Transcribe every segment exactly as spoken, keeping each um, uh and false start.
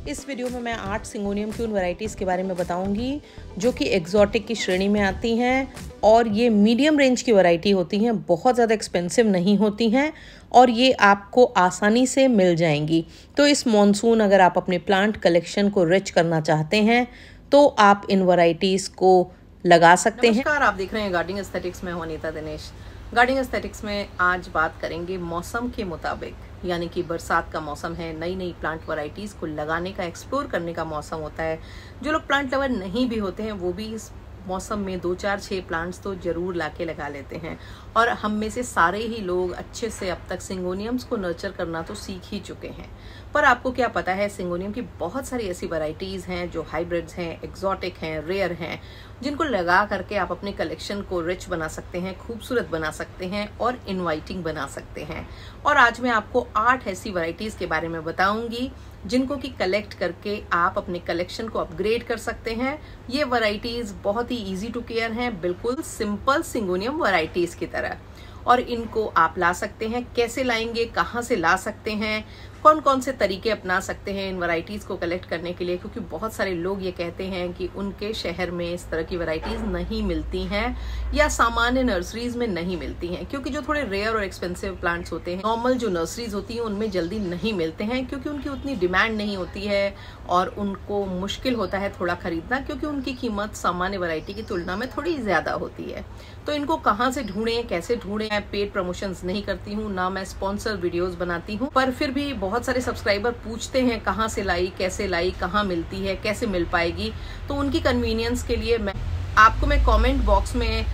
इस वीडियो में मैं आठ सिंगोनियम की उन वैरायटीज़ के बारे में बताऊंगी जो कि एक्जॉटिक की श्रेणी में आती हैं और ये मीडियम रेंज की वैरायटी होती हैं, बहुत ज़्यादा एक्सपेंसिव नहीं होती हैं और ये आपको आसानी से मिल जाएंगी। तो इस मॉनसून अगर आप अपने प्लांट कलेक्शन को रिच करना चाहते हैं तो आप इन वैरायटीज़ को लगा सकते हैं। नमस्कार, आप देख रहे हैं गार्डनिंग एस्थेटिक्स में हूं अनीता दिनेश। गार्डनिंग एस्थेटिक्स में आज बात करेंगे मौसम के मुताबिक, यानी कि बरसात का मौसम है, नई नई प्लांट वैरायटीज़ को लगाने का, एक्सप्लोर करने का मौसम होता है। जो लोग प्लांट लवर नहीं भी होते हैं वो भी इस मौसम में दो चार छः प्लांट्स तो ज़रूर लाके लगा लेते हैं और हम में से सारे ही लोग अच्छे से अब तक सिंगोनियम्स को नर्चर करना तो सीख ही चुके हैं। पर आपको क्या पता है, सिंगोनियम की बहुत सारी ऐसी वैरायटीज़ हैं जो हाइब्रिड्स हैं, एक्जॉटिक हैं, रेयर हैं, जिनको लगा करके आप अपने कलेक्शन को रिच बना सकते हैं, खूबसूरत बना सकते हैं और इनवाइटिंग बना सकते हैं। और आज मैं आपको आठ ऐसी वैरायटीज़ के बारे में बताऊंगी जिनको कि कलेक्ट करके आप अपने कलेक्शन को अपग्रेड कर सकते हैं। ये वैरायटीज़ बहुत ही इजी टू केयर हैं, बिल्कुल सिंपल सिंगोनियम वैरायटीज़ की तरह, और इनको आप ला सकते हैं। कैसे लाएंगे, कहाँ से ला सकते हैं, कौन कौन से तरीके अपना सकते हैं इन वैरायटीज़ को कलेक्ट करने के लिए, क्योंकि बहुत सारे लोग ये कहते हैं कि उनके शहर में इस तरह की वैरायटीज़ नहीं मिलती हैं या सामान्य नर्सरीज में नहीं मिलती हैं, क्योंकि जो थोड़े रेयर और एक्सपेंसिव प्लांट्स होते हैं नॉर्मल जो नर्सरीज होती हैं उनमें जल्दी नहीं मिलते हैं, क्योंकि उनकी उतनी डिमांड नहीं होती है और उनको मुश्किल होता है थोड़ा खरीदना, क्योंकि उनकी कीमत सामान्य वैरायटी की तुलना में थोड़ी ज़्यादा होती है। तो इनको कहाँ से ढूंढें, कैसे ढूंढें? मैं पेड प्रमोशंस नहीं करती हूँ, ना मैं स्पॉन्सर वीडियोस बनाती हूँ, पर फिर भी बहुत सारे सब्सक्राइबर पूछते हैं कहाँ से लाई, कैसे लाई, कहाँ मिलती है, कैसे मिल पाएगी। तो उनकी कन्वीनियंस के लिए मैं आपको मैं कमेंट बॉक्स में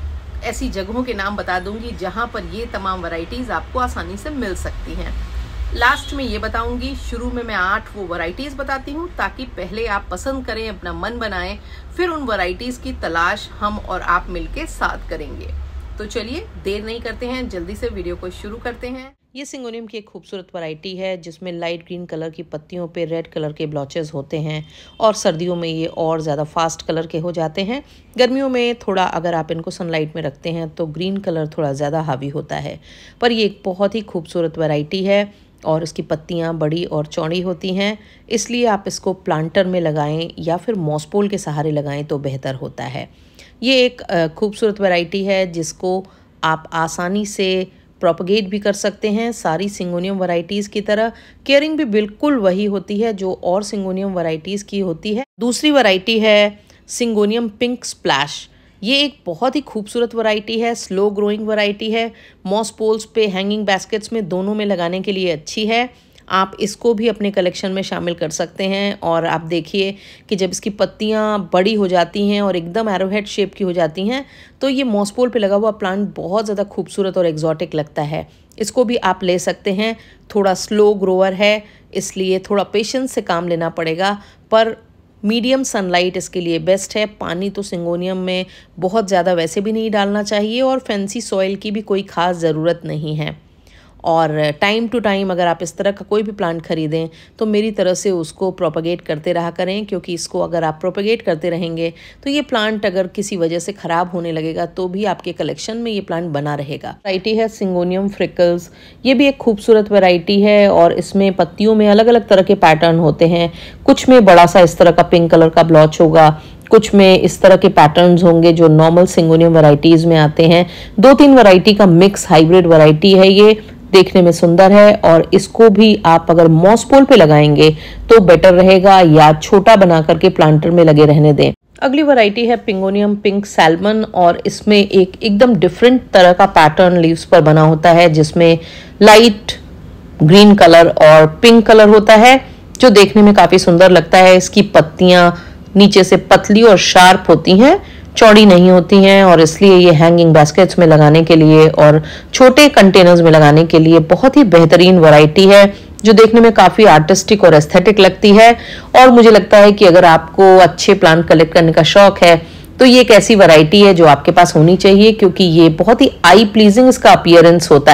ऐसी जगहों के नाम बता दूंगी जहाँ पर ये तमाम वैरायटीज़ आपको आसानी से मिल सकती हैं। लास्ट में ये बताऊंगी, शुरू में मैं आठ वो वैरायटीज़ बताती हूँ ताकि पहले आप पसंद करें, अपना मन बनाएं, फिर उन वैरायटीज़ की तलाश हम और आप मिलके साथ करेंगे। तो चलिए देर नहीं करते हैं, जल्दी से वीडियो को शुरू करते हैं। ये सिंगोनियम की एक खूबसूरत वैरायटी है जिसमें लाइट ग्रीन कलर की पत्तियों पे रेड कलर के ब्लॉचेस होते हैं और सर्दियों में ये और ज़्यादा फास्ट कलर के हो जाते हैं। गर्मियों में थोड़ा अगर आप इनको सनलाइट में रखते हैं तो ग्रीन कलर थोड़ा ज़्यादा हावी होता है। पर ये एक बहुत ही खूबसूरत वैरायटी है और इसकी पत्तियाँ बड़ी और चौड़ी होती हैं, इसलिए आप इसको प्लांटर में लगाएं या फिर मॉसपोल के सहारे लगाएं तो बेहतर होता है। ये एक खूबसूरत वैरायटी है जिसको आप आसानी से प्रोपगेट भी कर सकते हैं। सारी सिंगोनियम वैरायटीज़ की तरह केयरिंग भी बिल्कुल वही होती है जो और सिंगोनियम वैरायटीज़ की होती है। दूसरी वैरायटी है सिंगोनियम पिंक स्प्लैश। ये एक बहुत ही खूबसूरत वैरायटी है, स्लो ग्रोइंग वैरायटी है, मॉस पोल्स पे, हैंगिंग बास्केट्स में, दोनों में लगाने के लिए अच्छी है। आप इसको भी अपने कलेक्शन में शामिल कर सकते हैं और आप देखिए कि जब इसकी पत्तियां बड़ी हो जाती हैं और एकदम एरोहेड शेप की हो जाती हैं तो ये मॉसपोल पे लगा हुआ प्लांट बहुत ज़्यादा खूबसूरत और एग्जॉटिक लगता है। इसको भी आप ले सकते हैं। थोड़ा स्लो ग्रोअर है इसलिए थोड़ा पेशेंस से काम लेना पड़ेगा, पर मीडियम सनलाइट इसके लिए बेस्ट है। पानी तो सिंगोनियम में बहुत ज़्यादा वैसे भी नहीं डालना चाहिए और फैंसी सॉइल की भी कोई ख़ास ज़रूरत नहीं है। और टाइम टू टाइम अगर आप इस तरह का कोई भी प्लांट खरीदें तो मेरी तरह से उसको प्रोपगेट करते रहा करें, क्योंकि इसको अगर आप प्रोपगेट करते रहेंगे तो ये प्लांट अगर किसी वजह से ख़राब होने लगेगा तो भी आपके कलेक्शन में ये प्लांट बना रहेगा। वैरायटी है सिंगोनियम फ्रिकल्स। ये भी एक खूबसूरत वैरायटी है और इसमें पत्तियों में अलग अलग तरह के पैटर्न होते हैं। कुछ में बड़ा सा इस तरह का पिंक कलर का ब्लॉच होगा, कुछ में इस तरह के पैटर्न्स होंगे जो नॉर्मल सिंगोनियम वैरायटीज़ में आते हैं। दो तीन वैरायटी का मिक्स हाइब्रिड वैरायटी है। ये देखने में सुंदर है और इसको भी आप अगर मॉसपोल पे लगाएंगे तो बेटर रहेगा या छोटा बना करके प्लांटर में लगे रहने दें। अगली वैरायटी है पिंगोनियम पिंक सैल्मन और इसमें एक एकदम डिफरेंट तरह का पैटर्न लीव्स पर बना होता है जिसमें लाइट ग्रीन कलर और पिंक कलर होता है जो देखने में काफ़ी सुंदर लगता है। इसकी पत्तियां नीचे से पतली और शार्प होती हैं, चौड़ी नहीं होती हैं और इसलिए ये हैंगिंग बास्केट्स में लगाने के लिए और छोटे कंटेनर्स में लगाने के लिए बहुत ही बेहतरीन वैरायटी है जो देखने में काफ़ी आर्टिस्टिक और एस्थेटिक लगती है। और मुझे लगता है कि अगर आपको अच्छे प्लांट कलेक्ट करने का शौक है तो ये एक ऐसी वैरायटी है जो आपके पास होनी चाहिए, क्योंकि ये बहुत ही आई प्लीजिंग इसका अपीयरेंस होता है।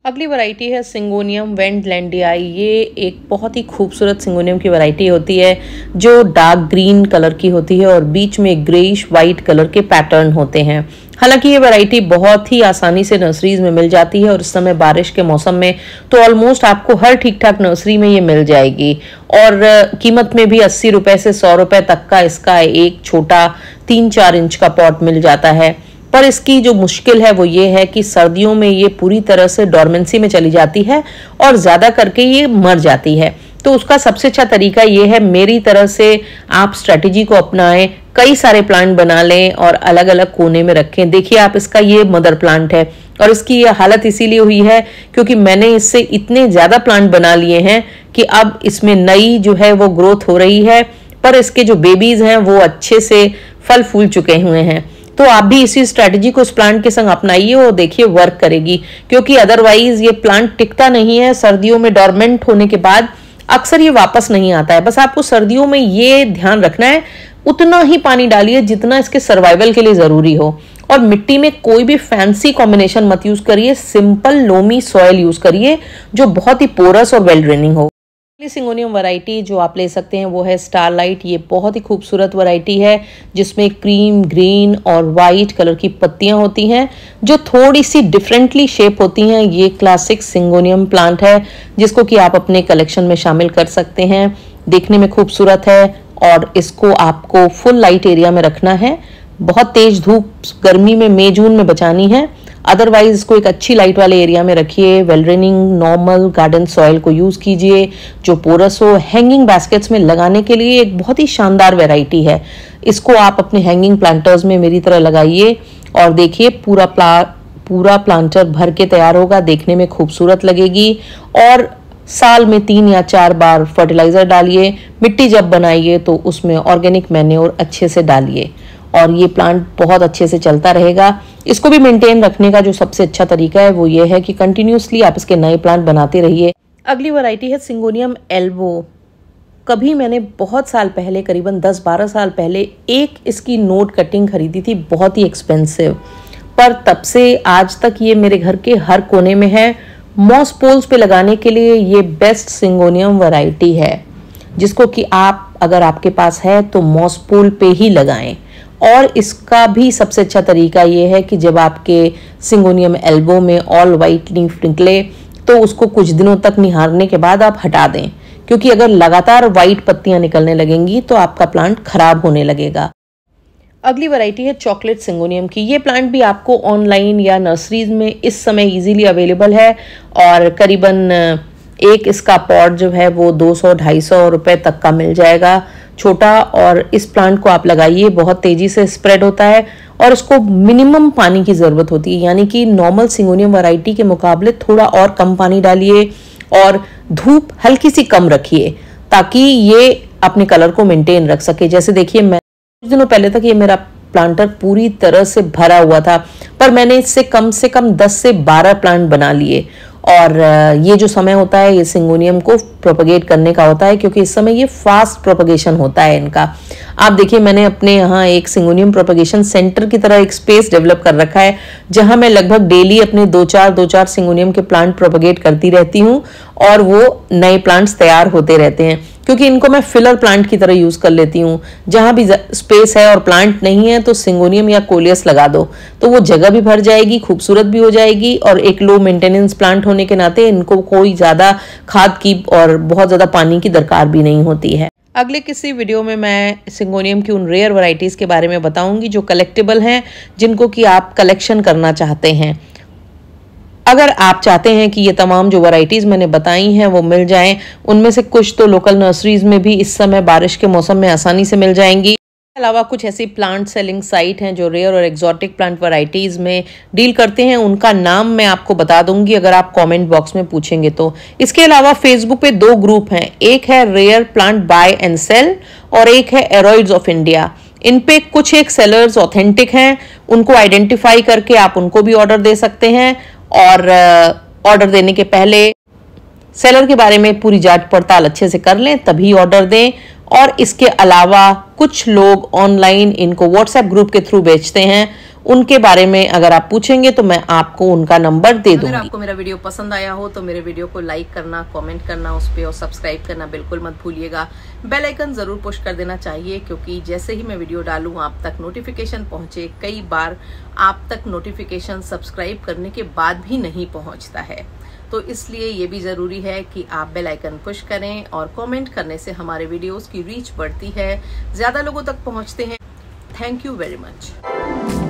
अगली वैरायटी है सिंगोनियम वेंडलैंडियाई। ये एक बहुत ही खूबसूरत सिंगोनियम की वैरायटी होती है जो डार्क ग्रीन कलर की होती है और बीच में ग्रेइश वाइट कलर के पैटर्न होते हैं। हालांकि ये वैरायटी बहुत ही आसानी से नर्सरीज में मिल जाती है और इस समय बारिश के मौसम में तो ऑलमोस्ट आपको हर ठीक ठाक नर्सरी में ये मिल जाएगी और कीमत में भी अस्सी रुपए से सौ रुपए तक का इसका एक छोटा तीन चार इंच का पॉट मिल जाता है। पर इसकी जो मुश्किल है वो ये है कि सर्दियों में ये पूरी तरह से डॉर्मेंसी में चली जाती है और ज्यादा करके ये मर जाती है। तो उसका सबसे अच्छा तरीका ये है, मेरी तरह से आप स्ट्रेटेजी को अपनाएं, कई सारे प्लांट बना लें और अलग अलग कोने में रखें। देखिए आप, इसका ये मदर प्लांट है और इसकी ये हालत इसीलिए हुई है क्योंकि मैंने इससे इतने ज्यादा प्लांट बना लिए हैं कि अब इसमें नई जो है वो ग्रोथ हो रही है, पर इसके जो बेबीज हैं वो अच्छे से फल फूल चुके हुए हैं। तो आप भी इसी स्ट्रेटजी को इस प्लांट के संग अपनाइए और देखिए वर्क करेगी, क्योंकि अदरवाइज ये प्लांट टिकता नहीं है। सर्दियों में डॉर्मेंट होने के बाद अक्सर ये वापस नहीं आता है। बस आपको सर्दियों में ये ध्यान रखना है, उतना ही पानी डालिए जितना इसके सर्वाइवल के लिए जरूरी हो और मिट्टी में कोई भी फैंसी कॉम्बिनेशन मत यूज करिए, सिंपल लोमी सॉइल यूज करिए जो बहुत ही पोरस और वेल ड्रेनिंग हो। सिंगोनियम वैरायटी जो आप ले सकते हैं वो है स्टारलाइट। ये बहुत ही खूबसूरत वैरायटी है जिसमें क्रीम ग्रीन और वाइट कलर की पत्तियां होती हैं जो थोड़ी सी डिफरेंटली शेप होती हैं। ये क्लासिक सिंगोनियम प्लांट है जिसको कि आप अपने कलेक्शन में शामिल कर सकते हैं। देखने में खूबसूरत है और इसको आपको फुल लाइट एरिया में रखना है। बहुत तेज धूप गर्मी में मई जून में बचानी है, अदरवाइज इसको एक अच्छी लाइट वाले एरिया में रखिए। Well draining normal garden soil को यूज कीजिए जो पोरस हो। हैंगिंग बास्केट्स में लगाने के लिए एक बहुत ही शानदार वैरायटी है। इसको आप अपने हैंगिंग प्लांटर्स में मेरी तरह लगाइए और देखिए पूरा प्ला पूरा प्लांटर भर के तैयार होगा, देखने में खूबसूरत लगेगी। और साल में तीन या चार बार फर्टिलाइजर डालिए। मिट्टी जब बनाइए तो उसमें ऑर्गेनिक मैन्योर अच्छे से डालिए और ये प्लांट बहुत अच्छे से चलता रहेगा। इसको भी मेंटेन रखने का जो सबसे अच्छा तरीका है वो ये है कि कंटिन्यूसली आप इसके नए प्लांट बनाते रहिए। अगली वैरायटी है सिंगोनियम एल्बो। कभी मैंने बहुत साल पहले, करीबन दस बारह साल पहले, एक इसकी नोट कटिंग खरीदी थी, बहुत ही एक्सपेंसिव, पर तब से आज तक ये मेरे घर के हर कोने में है। मॉस पोल्स पे लगाने के लिए ये बेस्ट सिंगोनियम वैरायटी है जिसको कि आप अगर आपके पास है तो मॉस पोल पे ही लगाएं। और इसका भी सबसे अच्छा तरीका ये है कि जब आपके सिंगोनियम एल्बो में ऑल वाइट लीफ निकले तो उसको कुछ दिनों तक निहारने के बाद आप हटा दें, क्योंकि अगर लगातार वाइट पत्तियां निकलने लगेंगी तो आपका प्लांट खराब होने लगेगा। अगली वैरायटी है चॉकलेट सिंगोनियम की। ये प्लांट भी आपको ऑनलाइन या नर्सरीज में इस समय इजीली अवेलेबल है और करीबन एक इसका पॉट जो है वो दो सौ ढाई सौ रुपए तक का मिल जाएगा छोटा। और इस प्लांट को आप लगाइए, बहुत तेजी से स्प्रेड होता है और इसको मिनिमम पानी की ज़रूरत होती है, यानी कि नॉर्मल सिंगोनियम वैरायटी के मुकाबले थोड़ा और कम पानी डालिए और धूप हल्की सी कम रखिए ताकि ये अपने कलर को मेंटेन रख सके। जैसे देखिए, मैं कुछ दिनों पहले तक ये मेरा प्लांटर पूरी तरह से भरा हुआ था, पर मैंने इससे कम से कम दस से बारह प्लांट बना लिए। और ये जो समय होता है ये सिंगोनियम को प्रोपगेट करने का होता है, क्योंकि इस समय ये फास्ट प्रोपगेशन होता है इनका। आप देखिए, मैंने अपने यहाँ एक सिंगोनियम प्रोपगेशन सेंटर की तरह एक स्पेस डेवलप कर रखा है जहाँ मैं लगभग डेली अपने दो चार दो चार सिंगोनियम के प्लांट प्रोपगेट करती रहती हूँ और वो नए प्लांट्स तैयार होते रहते हैं, क्योंकि इनको मैं फिलर प्लांट की तरह यूज कर लेती हूँ। जहां भी स्पेस है और प्लांट नहीं है तो सिंगोनियम या कोलियस लगा दो तो वो जगह भी भर जाएगी, खूबसूरत भी हो जाएगी और एक लो मेंटेनेंस प्लांट होने के नाते इनको कोई ज्यादा खाद की और बहुत ज्यादा पानी की दरकार भी नहीं होती है। अगले किसी वीडियो में मैं सिंगोनियम की उन रेयर वैरायटीज के बारे में बताऊंगी जो कलेक्टेबल हैं, जिनको कि आप कलेक्शन करना चाहते हैं। अगर आप चाहते हैं कि ये तमाम जो वैरायटीज़ मैंने बताई हैं वो मिल जाएं, उनमें से कुछ तो लोकल नर्सरीज में भी इस समय बारिश के मौसम में आसानी से मिल जाएंगी। इसके अलावा कुछ ऐसी प्लांट सेलिंग साइट हैं जो रेयर और एक्जॉटिक प्लांट वैरायटीज़ में डील करते हैं, उनका नाम मैं आपको बता दूंगी अगर आप कमेंट बॉक्स में पूछेंगे तो। इसके अलावा फेसबुक पे दो ग्रुप हैं, एक है rare plant buy and sale और एक है एरॉइड्स ऑफ इंडिया। इन पे कुछ एक सेलर्स ऑथेंटिक हैं, उनको आइडेंटिफाई करके आप उनको भी ऑर्डर दे सकते हैं और ऑर्डर देने के पहले सेलर के बारे में पूरी जांच पड़ताल अच्छे से कर लें, तभी ऑर्डर दें। और इसके अलावा कुछ लोग ऑनलाइन इनको व्हाट्सएप ग्रुप के थ्रू बेचते हैं, उनके बारे में अगर आप पूछेंगे तो मैं आपको उनका नंबर दे दूंगी। अगर आपको मेरा वीडियो पसंद आया हो तो मेरे वीडियो को लाइक करना, कमेंट करना उस पर और सब्सक्राइब करना बिल्कुल मत भूलिएगा। बेल आइकन जरूर पुश कर देना चाहिए, क्योंकि जैसे ही मैं वीडियो डालूं आप तक नोटिफिकेशन पहुंचे। कई बार आप तक नोटिफिकेशन सब्सक्राइब करने के बाद भी नहीं पहुंचता है, तो इसलिए ये भी जरूरी है कि आप बेल आइकन पुश करें। और कमेंट करने से हमारे वीडियोस की रीच बढ़ती है, ज्यादा लोगों तक पहुंचते हैं। Thank you very much.